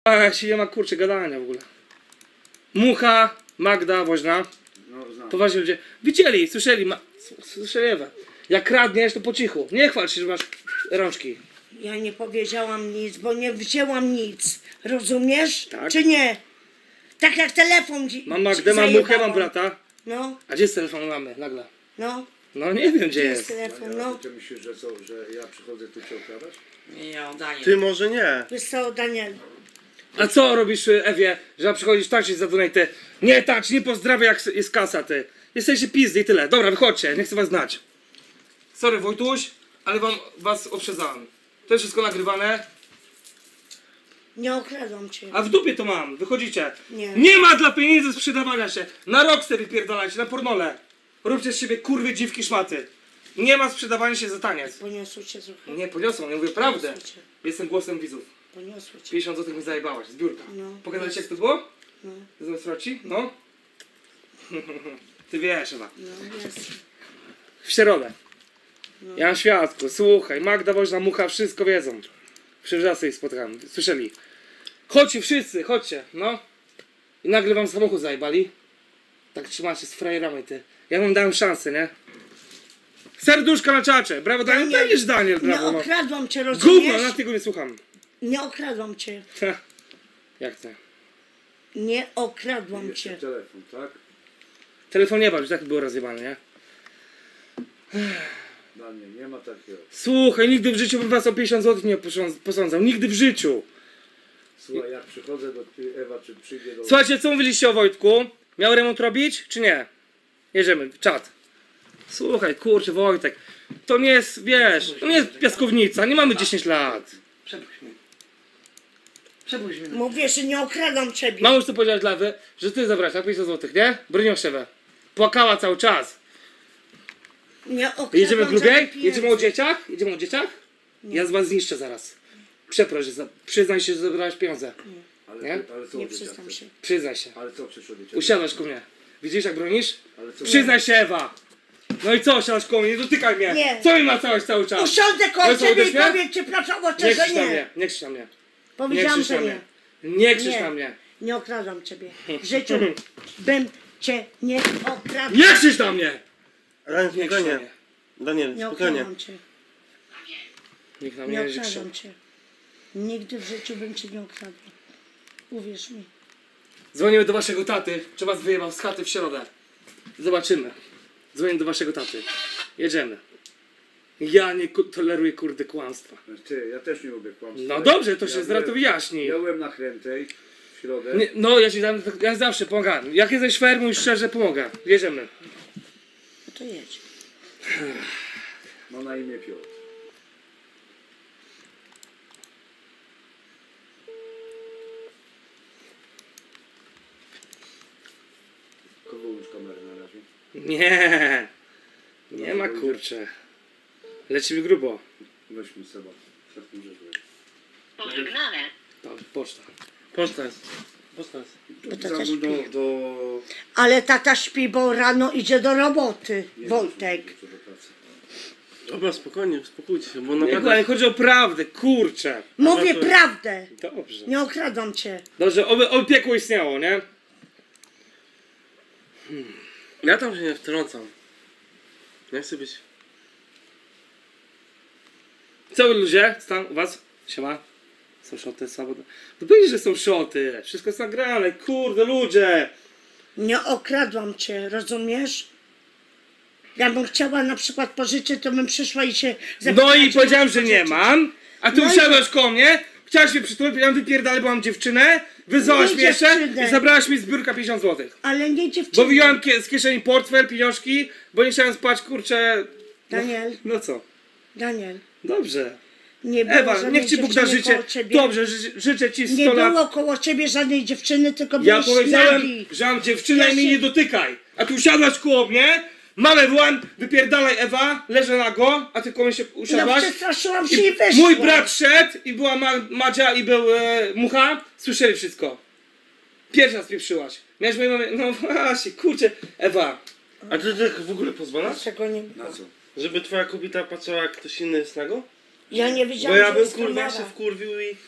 A się nie ma kurczę gadania w ogóle. Mucha, Magda, Woźna. No, znam. Poważnie ludzie. Widzieli, słyszeli, słyszeli Ewę. Jak kradniesz, to po cichu. Nie chwal się, że masz rączki. Ja nie powiedziałam nic, bo nie wzięłam nic. Rozumiesz? Tak. Czy nie? Tak jak telefon Mam Magdę, mam Muchę, mam brata. No, A gdzie jest telefon mamy nagle? no. No nie wiem gdzie Jest jest. telefon, No. no. Ty myślisz, że ja przychodzę tu cię okradać? Nie, Daniel. Ty może nie. Wiesz co, Daniel? A co robisz Ewie, że przychodzisz tańczyć za donate? Nie tacz, nie pozdrawiaj jak jest kasa ty. Jesteście pizdy i tyle. Dobra, wychodźcie, nie chcę was znać. Sorry Wojtuś, ale was uprzedzałem. To jest wszystko nagrywane. Nie okradłam cię. A w dupie to mam, wychodzicie. Nie. Nie ma dla pieniędzy sprzedawania się. Na Roxy wypierdalajcie, na pornole. Róbcie z siebie kurwy, dziwki, szmaty. Nie ma sprzedawania się za taniec. Poniosło cię trochę. Nie poniosą, ja mówię prawdę. Poniosło cię. Jestem głosem widzów. Poniosło cię. 50 zł mi zajebałaś, z biurka. No. Pogadaliście jak to było? No, Zamiast ci? No. Ty wiesz, Ewa. no, jest. W środę. Ja mam świadku, słuchaj, Magda, Woźna, Mucha, wszystko wiedzą. Przy wrzasy ich spotkałem, słyszeli. Chodźcie wszyscy, chodźcie, no. I nagle wam samochód zajebali. Tak trzymacie z frajerami, ty. Ja wam dałem szansę, nie? Serduszka na czacze, brawo Daniel, będziesz Daniel, Nie brawo. No. okradłam cię, Gówno, rozumiesz? na tego nie słucham. Nie okradłam cię. Jak to? Nie okradłam Jeszcze cię. telefon, tak? Telefon nie bał, że tak było rozjebane, nie? Dla mnie nie ma takiego. Słuchaj, nigdy w życiu bym was o 50 zł nie posądzał, nigdy w życiu. Słuchaj, jak przychodzę do Ewa, czy przyjdzie do... Słuchajcie, co mówiliście o Wojtku? Miał remont robić, czy nie? Jedziemy, czat. Słuchaj, kurczę, Wojtek, to nie jest, wiesz, to nie jest piaskownica, nie mamy 10 lat. Przepuść mnie. Przepuść mnie. Mówię, że nie okradam ciebie. Mam już co powiedzieć dla Ewy, że ty zabrałeś tak 50 zł, nie? Bronią płakała cały czas. Nie okradam Jedziemy grubiej? żadnych pieniędzy. Jedziemy o dzieciach? Jedziemy o dzieciach? Ja z was zniszczę zaraz. Przeproś, przyznaj się, że zabrałeś pieniądze. Nie? Ale co Nie o dzieciach przyznam chcesz? się. Przyznaj się. Ale co chcesz o dzieciach? Usiadłaś ku mnie. Widzisz jak bronisz? Ale co... Przyznaj się, Ewa! No i co, siadasz koło mnie? Nie dotykaj mnie! Nie. Co mi macałeś cały czas? Usiądę koło Ale co, ciebie i uderz mnie? powiem ci proszę o Nie cię, że krzycz na mnie, nie. nie krzycz na mnie. Nie Powiedziałam, krzycz że na nie. mnie. Nie krzycz Nie. na mnie. Nie okradam ciebie. W życiu bym cię nie okradł. Nie krzycz na mnie! Daniel, Nie krzycz na spokojnie. mnie. Daniel, Nie spokojnie. okradam cię. Nikt na Nie mnie nie krzyczy. okradam cię. Nigdy w życiu bym cię nie okradł. Uwierz mi. Dzwonimy do waszego taty. Czy was wyjebał z chaty w środę? Zobaczymy. Dzwonię do waszego taty. Jedziemy. Ja nie toleruję kurde kłamstwa. Ty, ja też nie lubię kłamstwa. No dobrze, to się Ja zaraz to byłem- wyjaśni. Ja byłem na Krętej w środę. Nie, no ja zawsze pomagam. Jak jesteś fair, mówisz szczerze, pomogę. Jedziemy. No to jedź. Ma na imię Piotr. Kogo już kamerę na razie? Nie. Nie ma kurcze. Lecimy grubo. Weźmy Seba. Przedtem rzecz. Pożegnane. To poczta. Poczta jest. Poczta jest. Bo tata Zadzwoń śpi. do... Ale tata śpi, bo rano idzie do roboty. Wojtek. do pracy. Dobra, spokojnie, uspokójcie się, bo Nie, naprawdę... chodzi o prawdę, kurczę. Mówię to- prawdę. Dobrze. Nie okradam cię. Dobrze, oby piekło istniało, nie? Ja tam się nie wtrącam. Nie chcę być... Co wy ludzie? Co tam u was? Siema. Są szoty, słabo. No powiedzieć, że są szoty. Wszystko jest nagrane, kurde ludzie. Nie okradłam cię, rozumiesz? Ja bym chciała na przykład pożyczyć, to bym przyszła i się zapytała, No i czy powiedziałem, możesz że nie pożyczyć. mam. A ty No i- usiadłaś koło mnie. Chciałaś mnie przytulić, powiedziałem wypierdalaj, bo mam dziewczynę. Wyzwałaś Nie mnie jeszcze dziewczynę. i zabrałaś mi z biurka 50 zł. Ale nie dziewczyny. Bo wyjąłem z kieszeni portfel, pieniążki, bo nie chciałem spać, kurczę. Daniel, No co? Daniel, Dobrze. nie było Ewa, żadnej niech ci Bóg da dziewczyny życie. koło ciebie. Dobrze, życzę ci 100 Nie lat. było koło ciebie żadnej dziewczyny, tylko Ja byłeś powiedziałem, nagi. że mam dziewczynę Ja i mnie się- nie dotykaj. A tu usiadłaś koło mnie, mamę wołam, wypierdalaj Ewa, leżę nago, a ty koło mnie się No usiadłaś. przestraszyłam się i wyszłam. Mój brat szedł i była Madzia i był Mucha, słyszeli wszystko. Pierwsza spieprzyłaś. Miałeś moją mamę, no właśnie, kurczę, Ewa. A ty tak w ogóle pozwalasz? Dlaczego nie Na co? Żeby twoja kobieta patrzyła jak ktoś inny jest nago? Ja nie Bo wiedziałam, ja że bym jest kurwa kamera. się wkurwił i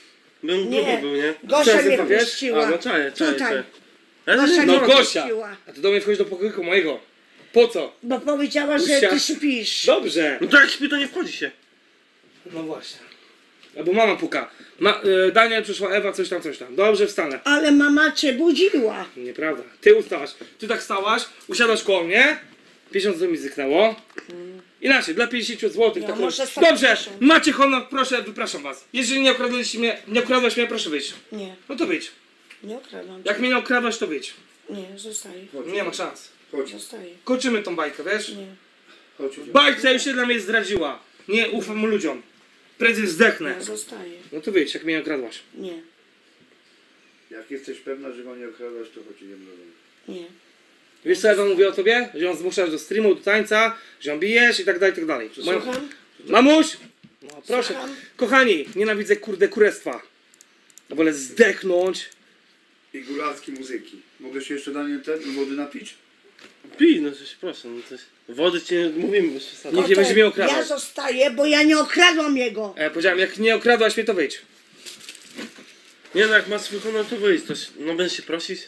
Bym Nie. grubo był, nie? Gosia Teraz mnie chyba wiesz? puściła. A, no czaję. Tutaj. Ale Gosia no, mnie No Gosia! puściła. A ty do mnie wchodzisz do pokoju mojego. Po co? Bo powiedziała, że Gosia. ty śpisz. Dobrze. no to jak śpi, to nie wchodzi się. No właśnie. Albo mama puka. Daniel, przyszła Ewa, coś tam, coś tam. Dobrze, wstanę. Ale mama cię budziła. Nieprawda. Ty ustałaś. Ty tak stałaś, usiadasz koło mnie, 50 zł mi zyknęło. Inaczej, dla 50 zł. Ja tak może stać dobrze, proszę. macie honor, proszę, wypraszam was. Jeżeli nie okradłeś mnie, proszę wyjść. Nie, No to wyjdź. nie okradłam cię. Jak mnie nie okradłaś, to wyjdź. Nie, zostaję. Nie ma szans. Chodź, Zostaję. Kończymy tą bajkę, wiesz? Nie. chodź. Bajka już się dla mnie zdradziła. Nie ufam ludziom. Prędzej zdechnę. Ja zostaję. No to wyjdź, jak mnie nie okradłaś. Nie, Jak jesteś pewna, że go nie okradasz, to chodź, idziemy do domu. nie. Wiesz co ja wam mówię o tobie? Że ją zmuszasz do streamu, do tańca, że ją bijesz i tak dalej, i tak dalej. Słucham? Mamuś! No proszę. Słucham? Kochani, nienawidzę kurde kurestwa. Ja wolę zdechnąć. I góralskie muzyki. Mogę się jeszcze Daniel wody napić? Pij, no coś proszę, no coś. Wody ci nie mówimy bez przesady. Nikt nie będzie mnie okradał. Ja zostaję, bo ja nie okradłam jego. Powiedziałem, jak nie okradłaś mnie, to wyjdź. Nie no, jak masz swój honor, to wyjść, to no będziesz się prosić.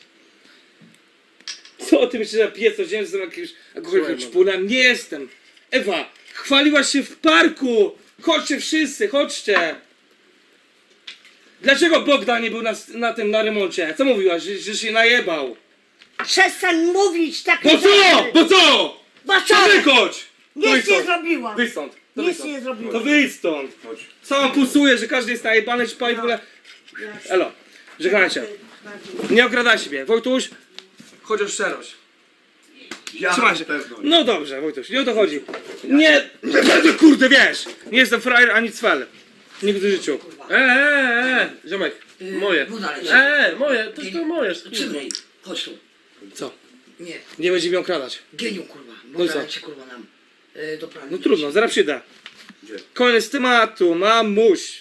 Co ty myślisz, że piję codziennie, że jestem jakimś alkoholikiem czpunem? Nie jestem. Ewa, chwaliłaś się w parku. Chodźcie wszyscy, chodźcie. Dlaczego Bogdan nie był na remoncie? Co mówiłaś, że się najebał? Przestań mówić takie Po co? rzeczy. Po co? Bo co? Wychodź! Nic nie zrobiłam. Wyjdź stąd. To Nic wyjdź stąd. nie zrobiłam. To wyjdź stąd. Chodź. Cała pulsuje, że każdy jest najebany, czy pali w ogóle. Elo, żegnajcie. Nie okradaj siebie. Wojtuś, chodź o szczerość. Ja Trzymaj się. pewność. No dobrze, Wojtuś, nie o to chodzi. Nie, kurde, wiesz, nie jestem frajer ani cwel. Nigdy w życiu. Ziomek, moje. Woda leci. Moje, to moje. Przybrej, chodź tu. Co? Nie, Nie będzie mnie okradać. geniu kurwa. No i co? Woda leci kurwa nam. Do prania. No trudno, zaraz przyjdę. Gdzie? Koniec tematu, mamuś.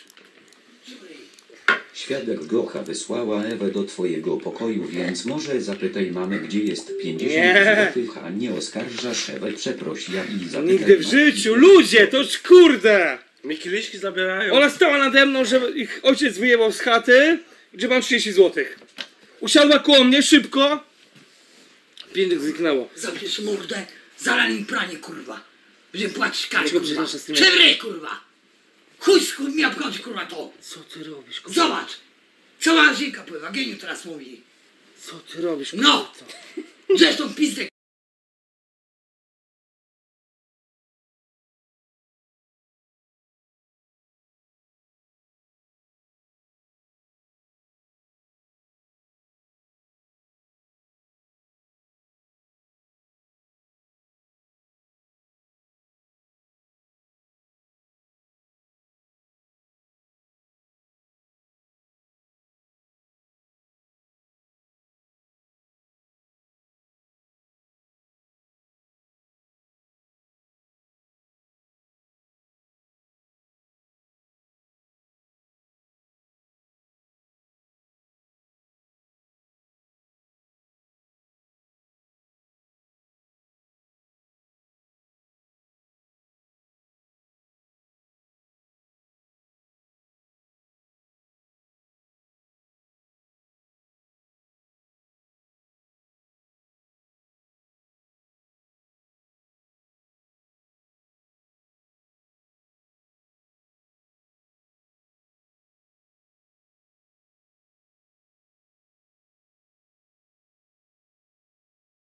Świadek Gocha wysłała Ewę do twojego pokoju, więc może zapytaj mamy, gdzie jest 50 Nie. złotych, a nie oskarżasz Ewę, przeproś ja i zapytaj Nigdy w matki. życiu, ludzie, to już kurde. Mi kieliszki zabierają. Ona stała nade mną, że ich ojciec wyjebał z chaty, gdzie mam 30 zł. Usiadła koło mnie szybko. Pięć zniknęło. Zamkniesz mordę, zaraz im pranie kurwa. Będziemy płacić karć Dlaczego kurwa. przecież nasze streamy- Przybrej kurwa. Chuj mnie obchodzi kurwa to. Co ty robisz, kurwa? Zobacz. Cała Zinka pływa, geniu teraz mówi. Co ty robisz, No. Zresztą pizdę